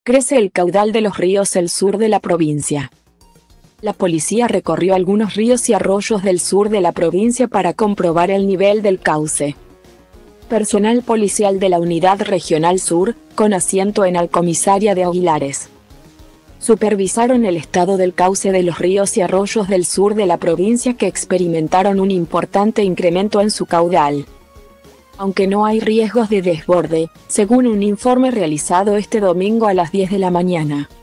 Crece el caudal de los ríos del sur de la provincia. La policía recorrió algunos ríos y arroyos del sur de la provincia para comprobar el nivel del cauce. Personal policial de la Unidad Regional Sur, con asiento en Alcomisaria de Aguilares, supervisaron el estado del cauce de los ríos y arroyos del sur de la provincia que experimentaron un importante incremento en su caudal, aunque no hay riesgos de desborde, según un informe realizado este domingo a las 10 de la mañana.